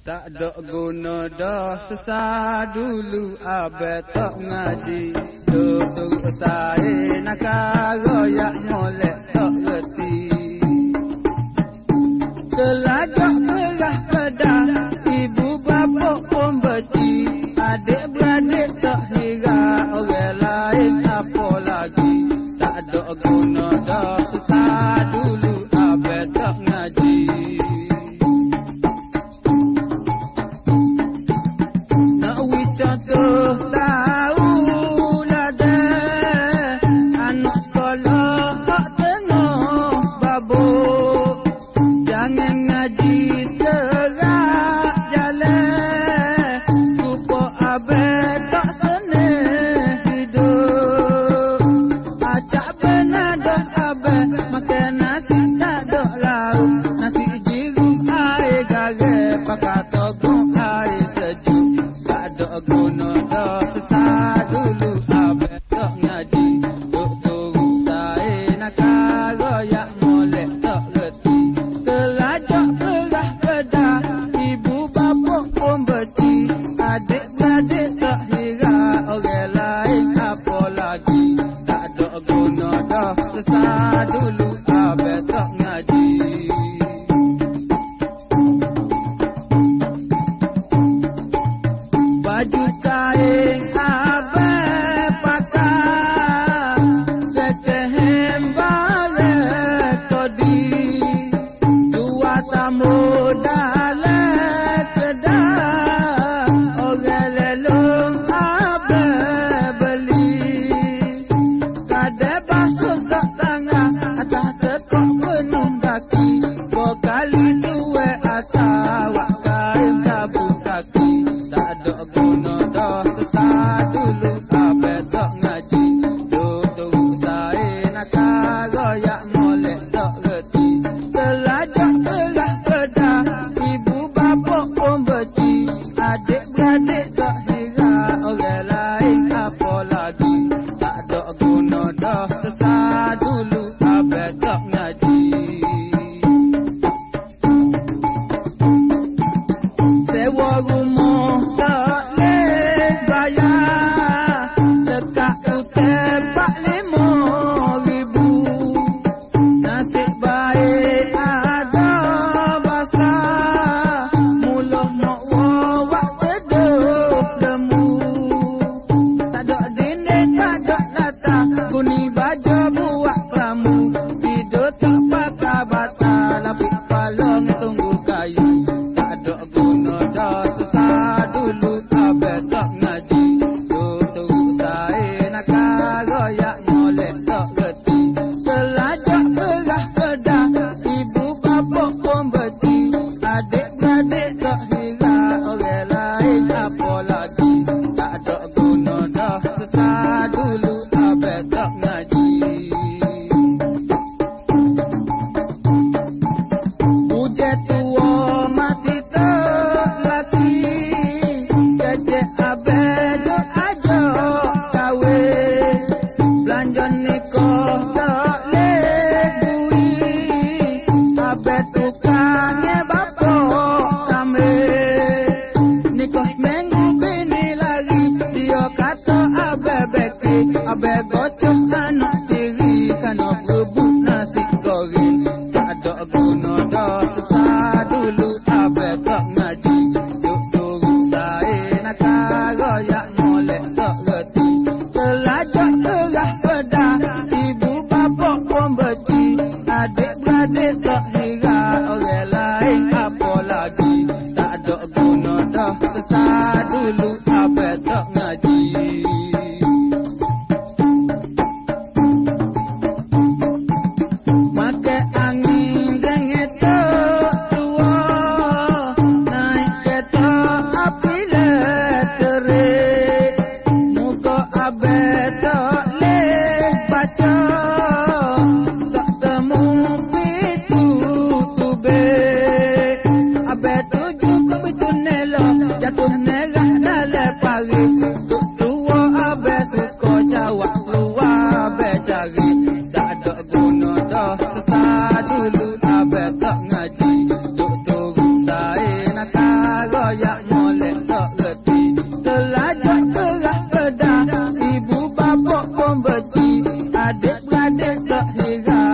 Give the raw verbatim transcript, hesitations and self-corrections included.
Tak dok guna dah sesat dulu abe tak ngaji. Duk turut saya nak royak molek tak reti. Telajak perah pedah, ibu bapa pun beci. Adik beradik tak hira, orang lain apa lagi. Tak dok guna dah sesat dulu abe tak ngaji. Contoh tahu lada anak sekolah tak tengok babuk. Jangan ngaji terak jalan supaya abang tak senang hidup. Acak benar dah abang makan nasi tak dok lauk. Nasi jiru air garam pakai togong air sejuk. Guna dah sesat dulu abang tak ngaji. Duk turut saya nak royak molek tak reti. Telajak perah pedah, ibu bapa pun beci. Adik beradik tak hira, orang lain apa lagi. Tak ada guna dah sesat dulu abang tak ngaji. Baju kain abang pakai sekehem balik todi. Dua tamu dalam kedai, orang lelong abang beli. Kadang basuh tak tangan, atas tekuk penuh kaki. Berkali dua asal wak kain tabung kaki. Tak ada guna dah sesat dulu abang tak ngaji. Duk turut saya nak royak molek tak reti. Telajak perah pedah, ibu bapa pun beci. Adik beradik tak hira, orang lain apa lagi. Tak ada guna dah sesat dulu abang tak ngaji. Sewa rumah tak leh bayar, lekat utang empat lima ribu. Nasib baik ada basah, muluh nak wawak teduh lemu. Tak ada dinding, tak ada latar, guni baja buat kelamu. Tidur tak pakai bata, lapik palong tunggu kayu. Tak ada guna dah sesat dulu abang tak ngaji. Duk turut saya nak royak molek tak reti. Telajak perah pedah, ibu bapa pun beci. Adik beradik tak hira, orang lain apa lagi. Tak ada guna dah sesat dulu abang tak ngaji. Hujan tua mati tak laki, kecek abang duk ajak kahwin. Belanja nikah tak leh bui, abang tukangnya bapa tamil. Nikah seminggu bini lari, dia kata abang beki. Abang gocok anak tiri, kena berebut nasi goreng. Tak ada guna dah sesat dulu abang tak ngaji. Duk turut saya nak royak molek tak reti. Telajak perah pedah, ibu bapa pun beci. Adik beradik tak hira, orang lain apa lagi. Tak ada guna dah sesat dulu abang tak ngaji. Makan angin dengan tok tua, naik kereta api letrik. Muka abang tak leh baca, tak temu pintu tubik. tiga